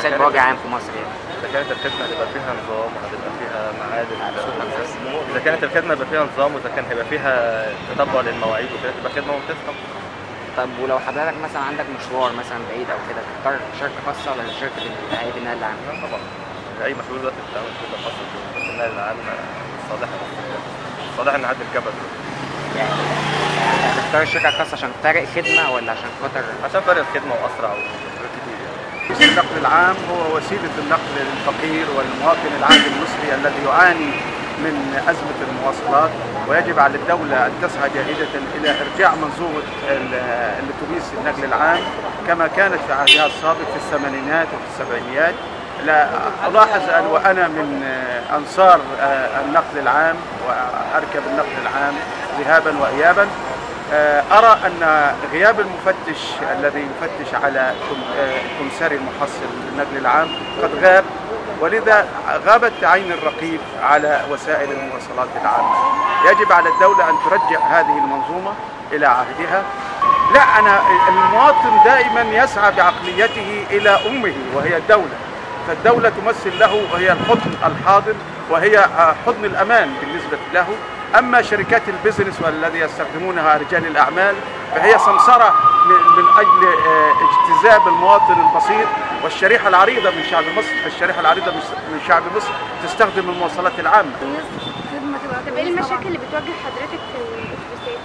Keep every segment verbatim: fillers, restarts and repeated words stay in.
المواصلات بوجه عام في مصر يعني؟ اذا كانت الخدمه هتبقى فيها نظام وهتبقى فيها معادن، اذا كانت الخدمه هيبقى فيها نظام واذا كان هيبقى فيها تتبع للمواعيد وكده تبقى خدمه ممتازه. طب ولو حضرتك مثلا عندك مشوار مثلا بعيد او كده تختار شركه خاصه ولا شركه هيئه النقل العام؟ لا طبعا اي مسؤول دلوقتي بتعمل شركه خاصه في النقل العام صالحه صالحه ان حد يركبها دلوقتي. يعني هتختار الشركه الخاصه عشان فرق خدمه ولا عشان خاطر؟ عشان فرق الخدمه واسرع وحاجات كتير يعني. النقل العام هو وسيله النقل للفقير والمواطن العادي المصري الذي يعاني من أزمة المواصلات، ويجب على الدولة أن تسعى جاهدة إلى إرجاع منظومة الأتوبيس النقل العام كما كانت في عهدها السابق في الثمانينات وفي السبعينيات. لا ألاحظ أن وأنا من أنصار النقل العام وأركب النقل العام ذهابا وإيابا، أرى أن غياب المفتش الذي يفتش على الكمساري المحصل للنقل العام قد غاب، ولذا غابت عين الرقيب على وسائل المواصلات العامة. يجب على الدولة أن ترجع هذه المنظومة إلى عهدها. لا، أنا المواطن دائما يسعى بعقليته إلى أمه وهي الدولة، فالدولة تمثل له وهي الحضن الحاضر وهي حضن الأمان بالنسبة له. أما شركات البزنس والذي يستخدمونها رجال الأعمال فهي سمسرة من أجل اجتذاب المواطن البسيط والشريحة العريضة من شعب مصر. الشريحة العريضة من شعب مصر تستخدم المواصلات العامة. طب ايه المشاكل اللي بتواجه حضرتك في الاتوبيسات؟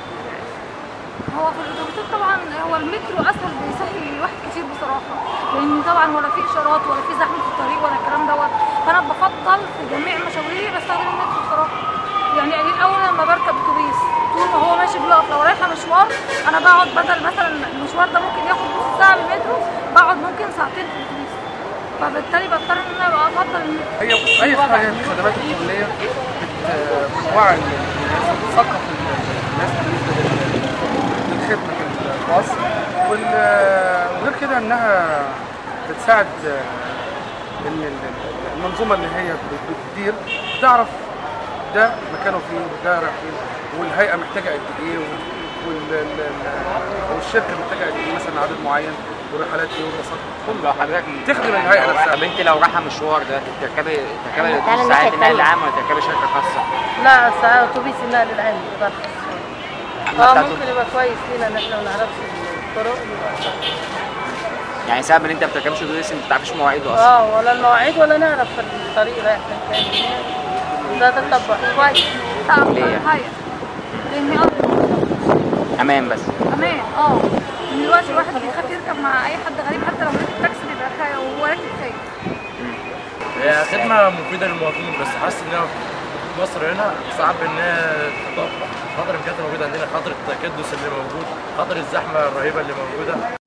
هو في الاتوبيسات طبعا هو المترو اسهل بيسهل الواحد كتير بصراحه، لان طبعا ولا في اشارات ولا في زحمه في الطريق ولا الكلام دوت، فانا بفضل في جميع مشاويري بستخدم المترو بصراحه. يعني قليل قوي لما بركب اتوبيس طول ما هو ماشي بيقف. لو رايحه مشوار انا بقعد بدل مثلا المشوار ده ممكن ياخد نص ساعه بالمترو بقعد ممكن ساعتين في الاتوبيس، فبالتالي بضطر ان انا ابقى افضل المترو. هي اي حاجه من الخدمات الكليه بتوعي الناس وبتثقف الناس بالنسبه للخدمه في مصر، وغير كده انها بتساعد ان المنظومه اللي هي بتدير تعرف ده مكانه فين وده رايح فين والهيئه محتاجه قد ايه والشركه محتاجه قد ايه، مثلا عدد معين والرحلات ايه والباصات كله حضرتك تخدم الهيئه نفسها. طب انت لو رايحه مشوار دلوقتي تركبي تركبي ساعات النقل العام ولا تركبي شركه خاصه؟ لا ساعات اتوبيس النقل العام برخص. اه ممكن يبقى كويس لينا ان احنا ما نعرفش الطرق. يعني سبب ان انت ما بتركبش اتوبيس انت ما بتعرفيش مواعيده اصلا؟ اه ولا المواعيد ولا نعرف الطريق رايح فين. ده تتبع كويس. ليه؟ الهيئه لان امان بس. امان اه من دلوقتي الواحد بيخاف يركب مع اي حد غريب حتى لو راكب تاكسي بيبقى خايف وهو راكب خايف. هي خدمه مفيده للمواطنين بس حاسس انها في مصر هنا صعب انها تطبق. خاطر الامكانيات الموجوده عندنا، خاطر التكدس اللي موجود، خاطر الزحمه الرهيبه اللي موجوده.